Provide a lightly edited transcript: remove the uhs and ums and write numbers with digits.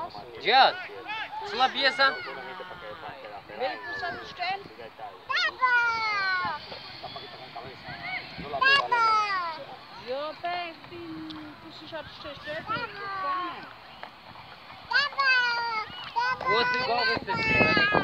Dziad, slabeza. Willst du das stellen? Ja, bem, tu já te Você igual você.